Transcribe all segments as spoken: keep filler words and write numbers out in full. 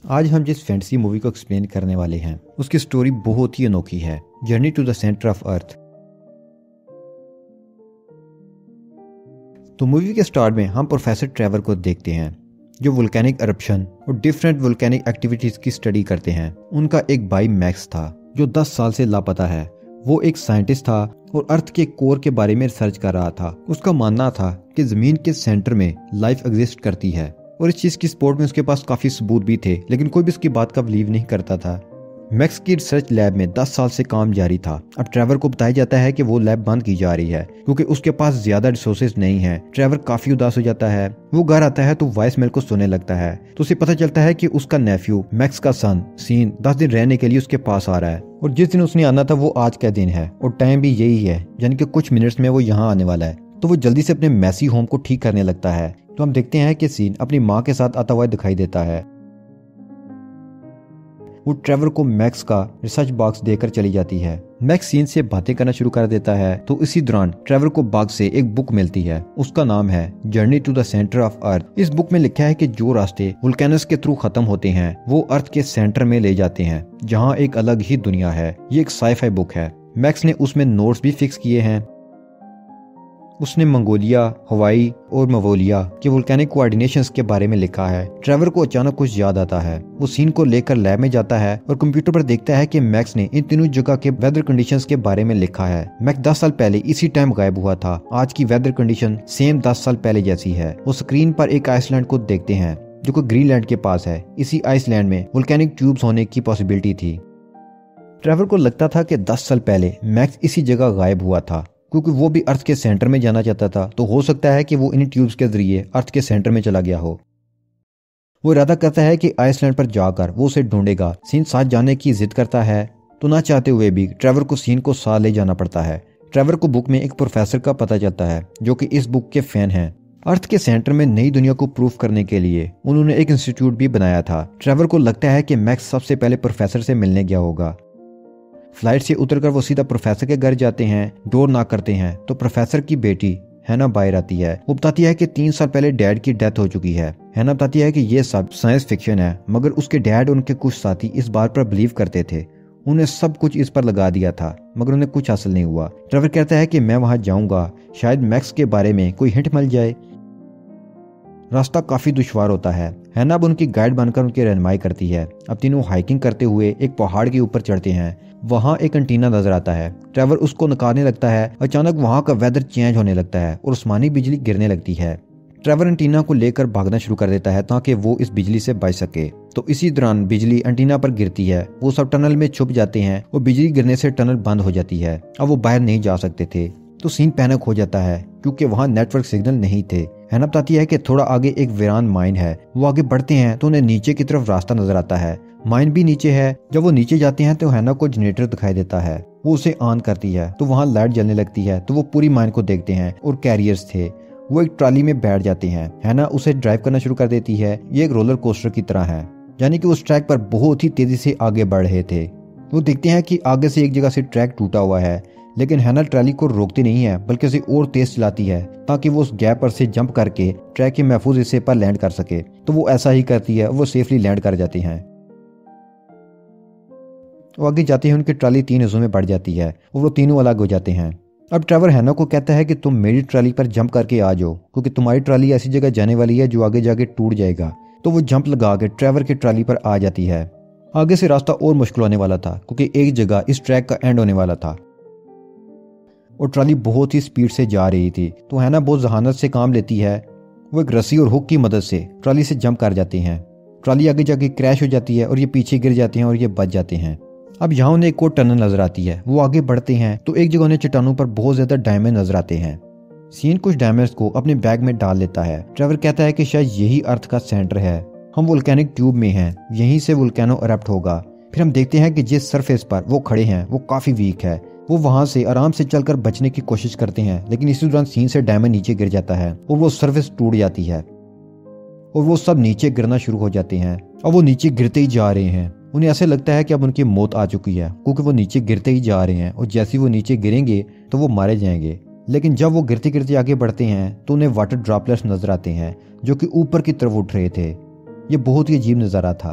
आज हम जिस फैंटेसी मूवी को एक्सप्लेन करने वाले हैं उसकी स्टोरी बहुत ही अनोखी है। Journey to the centre of earth. तो मूवी के स्टार्ट में हम प्रोफेसर ट्रेवर को देखते हैं जो वोल्केनिक eruption और डिफरेंट वोल्केनिक एक्टिविटीज की स्टडी करते हैं। उनका एक भाई मैक्स था जो दस साल से लापता है। वो एक साइंटिस्ट था और अर्थ के कोर के बारे में रिसर्च कर रहा था। उसका मानना था कि जमीन के सेंटर में लाइफ एग्जिस्ट करती है और इस चीज की सपोर्ट में उसके पास काफी सबूत भी थे, लेकिन कोई भी उसकी बात का बिलीव नहीं करता था। मैक्स की रिसर्च लैब में दस साल से काम जारी था। अब ट्रेवर को बताया जाता है कि वो लैब बंद की जा रही है क्योंकि उसके पास ज्यादा रिसोर्सेज नहीं है। ट्रेवर काफी उदास हो जाता है। वो घर आता है तो वॉइस मेल को सुनने लगता है तो उसे पता चलता है कि उसका नेफ्यू मैक्स का सन सीन दस दिन रहने के लिए उसके पास आ रहा है और जिस दिन उसने आना था वो आज का दिन है और टाइम भी यही है, यानी कि कुछ मिनट्स में वो यहाँ आने वाला है। तो वो जल्दी से अपने मैसी होम को ठीक करने लगता है। तो हम देखते हैं कि सीन अपनी माँ के साथ आता हुआ दिखाई देता है। वो ट्रेवर को मैक्स का रिसर्च बॉक्स देकर चली जाती है। मैक्स सीन से बातें करना शुरू कर देता है तो इसी दौरान ट्रेवर को बॉक्स से एक बुक मिलती है। उसका नाम है journey to the centre of earth. इस बुक में लिखा है कि जो रास्ते वोल्केनस के थ्रू खत्म होते हैं वो अर्थ के सेंटर में ले जाते हैं जहाँ एक अलग ही दुनिया है। ये एक साइफाई बुक है। मैक्स ने उसमें नोट्स भी फिक्स किए हैं। उसने मंगोलिया, हवाई और मवोलिया के वोल्केनिक कोऑर्डिनेशंस के बारे में लिखा है। ट्रेवर को अचानक कुछ याद आता है। वो सीन को लेकर लैब में जाता है और कंप्यूटर पर देखता है कि मैक्स ने इन तीनों जगह के वेदर कंडीशंस के बारे में लिखा है। मैक्स दस साल पहले इसी टाइम गायब हुआ था। आज की वेदर कंडीशन सेम दस साल पहले जैसी है। वो स्क्रीन पर एक आइसलैंड को देखते हैं जो कि ग्रीनलैंड के पास है। इसी आइसलैंड में वोल्केनिक ट्यूब्स होने की पॉसिबिलिटी थी। ट्रेवर को लगता था कि दस साल पहले मैक्स इसी जगह गायब हुआ था क्योंकि वो भी अर्थ के सेंटर में जाना चाहता था। तो हो सकता है कि वो इन ट्यूब्स के जरिए अर्थ के सेंटर में चला गया हो। वो इरादा करता है कि आइसलैंड पर जाकर वो उसे ढूंढेगा। सीन साथ जाने की जिद करता है तो ना चाहते हुए भी ट्रेवर को सीन को साथ ले जाना पड़ता है। ट्रेवर को बुक में एक प्रोफेसर का पता चलता है जो कि इस बुक के फैन हैं। अर्थ के सेंटर में नई दुनिया को प्रूफ करने के लिए उन्होंने एक इंस्टीट्यूट भी बनाया था। ट्रेवर को लगता है कि मैक्स सबसे पहले प्रोफेसर से मिलने गया होगा। फ्लाइट से उतरकर वो सीधा प्रोफेसर के घर जाते हैं। डोर नॉक करते हैं तो प्रोफेसर की बेटी हैना बाहर आती है। वो बताती है कि तीन साल पहले डैड की डेथ हो चुकी है। हैना बताती है कि ये सब साइंस फिक्शन है, मगर उसके डैड और उनके कुछ साथी इस बात पर बिलीव करते थे। उन्हें सब कुछ इस पर लगा दिया था मगर उन्हें कुछ हासिल नहीं हुआ। ट्रेवर कहता है कि मैं वहां जाऊंगा, शायद मैक्स के बारे में कोई हिंट मिल जाए। रास्ता काफी दुश्वार होता है। हैना अब उनकी गाइड बनकर उनकी रहनुमाई करती है। अब तीनों हाइकिंग करते हुए एक पहाड़ के ऊपर चढ़ते हैं। वहां एक एंटीना नजर आता है। ट्रेवर उसको नकारने लगता है। अचानक वहां का वेदर चेंज होने लगता है और उस्मानी बिजली गिरने लगती है। ट्रेवर एंटीना को लेकर भागना शुरू कर देता है ताकि वो इस बिजली से बच सके। तो इसी दौरान बिजली एंटीना पर गिरती है। वो सब टनल में छुप जाते हैं और बिजली गिरने से टनल बंद हो जाती है। अब वो बाहर नहीं जा सकते थे। तो सीन पैनिक हो जाता है क्योंकि वहां नेटवर्क सिग्नल नहीं थे। हैना बताती है कि थोड़ा आगे एक वीरान माइन है। वो आगे बढ़ते हैं तो उन्हें नीचे की तरफ रास्ता नजर आता है। माइन भी नीचे है। जब वो नीचे जाते हैं तो हैना को जनरेटर दिखाई देता है। वो उसे ऑन करती है तो वहां लाइट जलने लगती है। तो वो पूरी माइन को देखते हैं और कैरियर्स थे। वो एक ट्रॉली में बैठ जाते हैं। हैना उसे ड्राइव करना शुरू कर देती है। ये एक रोलर कोस्टर की तरह है, यानी कि उस ट्रैक पर बहुत ही तेजी से आगे बढ़ रहे थे। वो देखते हैं कि आगे से एक जगह से ट्रैक टूटा हुआ है, लेकिन हैना ट्रॉली को रोकती नहीं है बल्कि उसे और तेज चलाती है ताकि वो उस गैप पर से जंप करके ट्रैक के महफूज हिस्से पर लैंड कर सके। तो वो ऐसा ही करती है। वो सेफली लैंड कर जाती हैं। वो आगे जाते हैं। उनकी ट्रॉली तीन हिस्सों में बढ़ जाती है और वो तीनों अलग हो जाते हैं। अब ट्रेवर हैना को कहता है कि तुम मेरी ट्रॉली पर जंप करके आ जाओ क्योंकि तुम्हारी ट्रॉली ऐसी जगह जाने वाली है जो आगे जाके टूट जाएगा। तो वो जंप लगा के ट्रेवर की ट्रॉली पर आ जाती है। आगे से रास्ता और मुश्किल होने वाला था क्योंकि एक जगह इस ट्रैक का एंड होने वाला था और ट्रॉली बहुत ही स्पीड से जा रही थी। तो हैना बहुत जहानत से काम लेती है। वो एक रस्सी और हुक की मदद से ट्रॉली से जंप कर जाते हैं। ट्रॉली आगे जाके क्रैश हो जाती है और ये पीछे गिर जाते हैं और ये बच जाते हैं। अब यहाँ उन्हें एक और टनल नजर आती है। वो आगे बढ़ते हैं तो एक जगह उन्हें चट्टानों पर बहुत ज्यादा डायमंड नजर आते हैं। सीन कुछ डायमंड्स को अपने बैग में डाल लेता है। ट्रेवर कहता है कि शायद यही अर्थ का सेंटर है। हम वोल्केनिक ट्यूब में हैं, यहीं से वोल्केनो इरप्ट होगा। फिर हम देखते हैं कि जिस सरफेस पर वो खड़े हैं वो काफी वीक है। वो वहां से आराम से चलकर बचने की कोशिश करते हैं, लेकिन इसी दौरान सीन से डायमंड नीचे गिर जाता है और वो सरफेस टूट जाती है और वो सब नीचे गिरना शुरू हो जाते हैं। और वो नीचे गिरते ही जा रहे हैं। उन्हें ऐसे लगता है कि अब उनकी मौत आ चुकी है क्योंकि वो नीचे गिरते ही जा रहे हैं और जैसे वो नीचे गिरेंगे तो वो मारे जाएंगे। लेकिन जब वो गिरते गिरते आगे बढ़ते हैं तो उन्हें वाटर ड्रॉपलेट्स नजर आते हैं जो कि ऊपर की तरफ उठ रहे थे। ये बहुत ही अजीब नज़ारा था।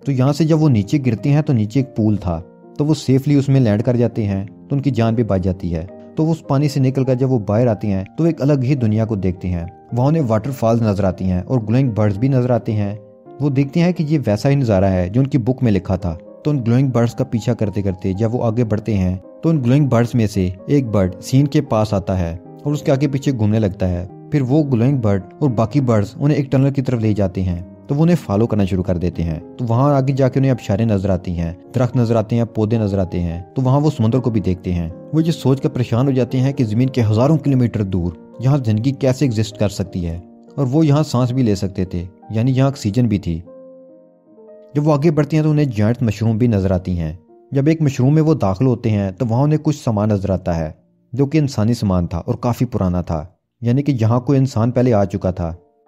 तो यहाँ से जब वो नीचे गिरते हैं तो नीचे एक पूल था, तो वो सेफली उसमें लैंड कर जाते हैं, तो उनकी जान भी बच जाती है। तो उस पानी से निकलकर जब वो बाहर आती हैं तो एक अलग ही दुनिया को देखते हैं। वहाँ उन्हें वाटरफॉल्स नजर आती हैं और ग्लोइंग बर्ड्स भी नजर आते हैं। वो देखते हैं कि ये वैसा ही नज़ारा है जो उनकी बुक में लिखा था। तो उन ग्लोइंग बर्ड्स का पीछा करते करते जब वो आगे बढ़ते हैं तो उन ग्लोइंग बर्ड्स में से एक बर्ड सीन के पास आता है और उसके आगे पीछे घूमने लगता है। फिर वो ग्लोइंग बर्ड और बाकी बर्ड्स उन्हें एक टनल की तरफ ले जाते हैं, तो वो उन्हें फॉलो करना शुरू कर देते हैं। तो वहाँ आगे जाके उन्हें आबशारें नजर आती हैं, दरख्त नजर आते हैं, पौधे नजर आते हैं। तो वहाँ वो समुद्र को भी देखते हैं। वो ये सोच कर परेशान हो जाते हैं कि जमीन के हजारों किलोमीटर दूर यहाँ जिंदगी कैसे एग्जिस्ट कर सकती है, और वो यहाँ सांस भी ले सकते थे, यानी यहाँ ऑक्सीजन भी थी। जब वो आगे बढ़ते हैं तो उन्हें जायंट मशरूम भी नजर आती हैं। जब एक मशरूम में वो दाखिल होते हैं तो वहाँ उन्हें कुछ सामान नजर आता है जो कि इंसानी सामान था और काफी पुराना था, यानी कि यहाँ कोई इंसान पहले आ चुका था।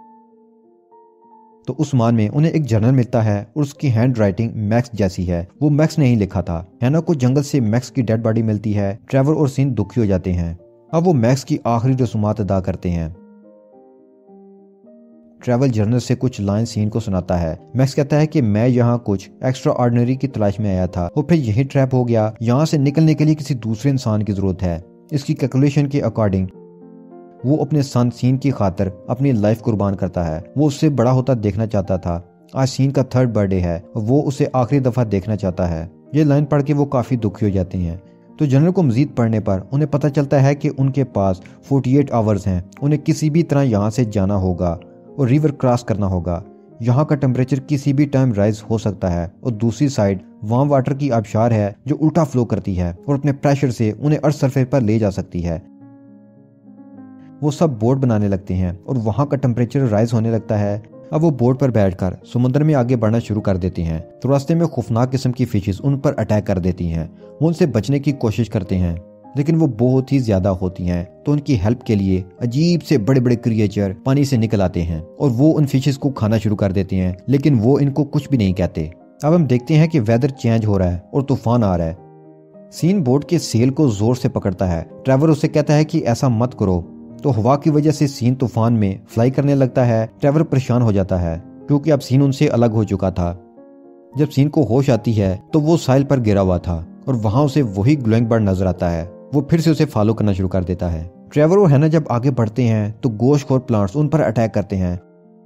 तो उस सामान में उन्हें एक जर्नल मिलता है और उसकी हैंड राइटिंग मैक्स जैसी है। वो मैक्स ने ही लिखा था। हैना को जंगल से मैक्स की डेड बॉडी मिलती है। ट्रेवर और सीन दुखी हो जाते हैं। अब वो मैक्स की आखिरी रसूमात अदा करते हैं। ट्रैवल जर्नल से कुछ लाइन सीन को सुनाता है। मैक्स कहता है कि मैं यहाँ कुछ एक्स्ट्रा ऑर्डिनरी की तलाश में आया था और फिर यही ट्रैप हो गया। यहाँ से निकलने के लिए किसी दूसरे इंसान की जरूरत है। इसकी कैलकुलेशन के अकॉर्डिंग वो अपने सन सीन की खातिर अपनी लाइफ कुर्बान करता है। वो उससे बड़ा होता देखना चाहता था। आज सीन का थर्ड बर्थडे है और वो उसे आखिरी दफा देखना चाहता है। ये लाइन पढ़ के वो काफी दुखी हो जाते हैं। तो जनरल को मजीद पढ़ने पर उन्हें पता चलता है कि उनके पास अड़तालीस आवर्स हैं। उन्हें किसी भी तरह यहाँ से जाना होगा और रिवर क्रॉस करना होगा। यहाँ का टेम्परेचर किसी भी टाइम राइज हो सकता है और दूसरी साइड वार्म वाटर की आबशार है जो उल्टा फ्लो करती है और अपने प्रेशर से उन्हें अर्थ सरफेस पर ले जा सकती है। वो सब बोट बनाने लगते हैं और वहाँ का टेम्परेचर राइज होने लगता है। अब वो बोट पर बैठकर समुद्र में आगे बढ़ना शुरू कर देते हैं। तो रास्ते में खौफनाक किस्म की फिशेस उन पर अटैक कर देती हैं। वो उनसे बचने की कोशिश करते हैं लेकिन वो बहुत ही ज्यादा होती हैं। तो उनकी हेल्प के लिए अजीब से बड़े बड़े क्रिएचर पानी से निकल आते हैं और वो उन फिशेस को खाना शुरू कर देते हैं, लेकिन वो इनको कुछ भी नहीं कहते। अब हम देखते हैं कि वेदर चेंज हो रहा है और तूफान आ रहा है। सीन बोट के सेल को जोर से पकड़ता है। ट्रेवर उसे कहता है कि ऐसा मत करो। तो हवा की वजह से सीन तूफान में फ्लाई करने लगता है। ट्रेवर परेशान हो जाता है क्योंकि अब सीन उनसे अलग हो चुका था। जब सीन को होश आती है तो वो साइल पर गिरा हुआ था और वहां उसे वही ग्लोइंग बर्ड नजर आता है। वो फिर से उसे फॉलो करना शुरू कर देता है। ट्रेवर और हैना जब आगे बढ़ते हैं तो गोश्तखोर प्लांट्स उन पर अटैक करते हैं।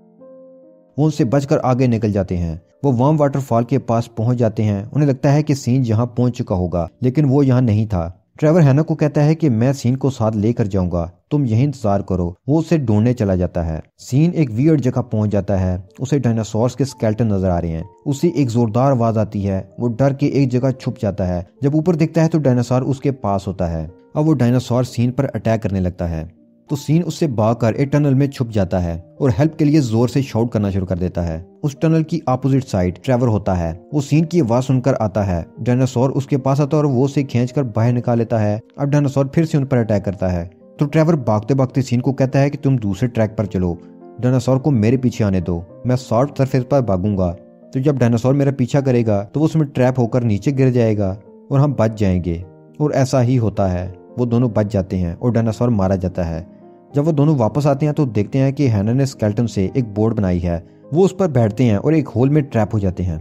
वो उनसे बचकर आगे निकल जाते हैं। वो वार्म वाटरफॉल के पास पहुंच जाते हैं। उन्हें लगता है कि सीन यहाँ पहुंच चुका होगा, लेकिन वो यहाँ नहीं था। ट्रेवर हैना को कहता है कि मैं सीन को साथ लेकर जाऊंगा, तुम यहीं इंतजार करो। वो उसे ढूंढने चला जाता है। सीन एक वियर्ड जगह पहुंच जाता है। उसे डायनासोर्स के स्केलेटन नजर आ रहे हैं। उसे एक जोरदार आवाज आती है। वो डर के एक जगह छुप जाता है। जब ऊपर देखता है तो डायनासोर उसके पास होता है। अब वो डायनासोर सीन पर अटैक करने लगता है। तो सीन उससे भागकर एक टनल में छुप जाता है और हेल्प के लिए जोर से शाउट करना शुरू कर देता है। उस टनल की अपोजिट साइड ट्रेवर होता है। वो सीन की आवाज सुनकर आता है। डायनासोर उसके पास आता है और वो उसे खींचकर बाहर निकाल लेता है। अब डायनासोर फिर से उन पर अटैक करता है। तो ट्रेवर भागते भागते सीन को कहता है कि तुम दूसरे ट्रैक पर चलो, डायनासोर को मेरे पीछे आने दो, मैं सॉफ्ट सरफेस पर भागूंगा। तो जब डायनासोर मेरा पीछा करेगा तो वो उसमें ट्रैप होकर नीचे गिर जाएगा और हम बच जाएंगे। और ऐसा ही होता है। वो दोनों बच जाते हैं और डायनासोर मारा जाता है। जब वो दोनों वापस आते हैं तो देखते हैं कि हैना ने स्केलेटन से एक बोर्ड बनाई है। वो उस पर बैठते हैं और एक होल में ट्रैप हो जाते हैं।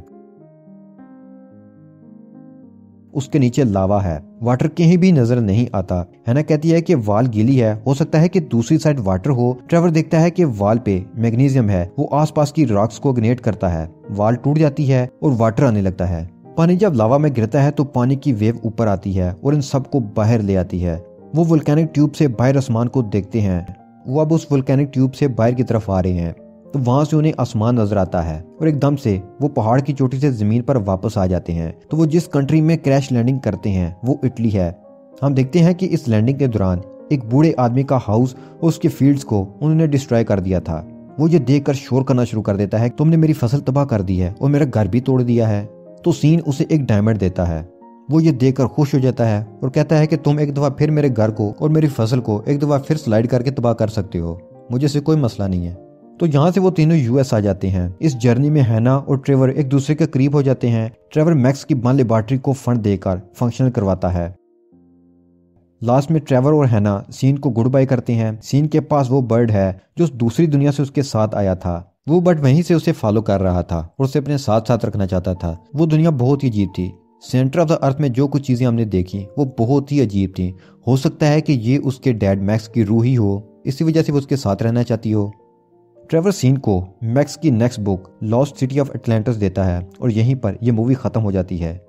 उसके नीचे लावा है। वाटर कहीं भी नजर नहीं आता। हैना कहती है कि वाल गीली है, हो सकता है कि दूसरी साइड वाटर हो। ट्रेवर देखता है कि वाल पे मैग्नीशियम है। वो आसपास की रॉक्स को इग्निट करता है। वाल टूट जाती है और वाटर आने लगता है। पानी जब लावा में गिरता है तो पानी की वेव ऊपर आती है और इन सबको बाहर ले आती है। वो वोल्केनिक ट्यूब से बाहर आसमान को देखते हैं। वो अब उस वोल्केनिक ट्यूब से बाहर की तरफ आ रहे हैं। तो वहां से उन्हें आसमान नजर आता है और एकदम से वो पहाड़ की चोटी से जमीन पर वापस आ जाते हैं। तो वो जिस कंट्री में क्रैश लैंडिंग करते हैं वो इटली है। हम देखते हैं कि इस लैंडिंग के दौरान एक बूढ़े आदमी का हाउस और उसके फील्ड्स को उन्होंने डिस्ट्रॉय कर दिया था। वो ये देखकर शोर करना शुरू कर देता है, तुमने मेरी फसल तबाह कर दी है और मेरा घर भी तोड़ दिया है। तो सीन उसे एक डायमंड देता है। वो ये देखकर खुश हो जाता है और कहता है कि तुम एक दफा फिर मेरे घर को और मेरी फसल को एक दफा फिर स्लाइड करके तबाह कर सकते हो, मुझे से कोई मसला नहीं है। तो यहाँ से वो तीनों यूएस आ जाते हैं। इस जर्नी में हैना और ट्रेवर एक दूसरे के करीब हो जाते हैं। ट्रेवर मैक्स की बन लेबॉर्ट्री को फंड देकर फंक्शनल करवाता है। लास्ट में ट्रेवर और हैना सीन को गुड बाय करते हैं। सीन के पास वो बर्ड है जो दूसरी दुनिया से उसके साथ आया था, वो बट वहीं से उसे फॉलो कर रहा था और उसे अपने साथ साथ रखना चाहता था। वो दुनिया बहुत ही अजीब थी। सेंटर ऑफ द अर्थ में जो कुछ चीजें हमने देखी वो बहुत ही अजीब थी। हो सकता है कि ये उसके डैड मैक्स की रूह ही हो, इसी वजह से वो उसके साथ रहना चाहती हो। ट्रेवर सीन को मैक्स की next book Lost City of Atlantis देता है और यहीं पर यह मूवी खत्म हो जाती है।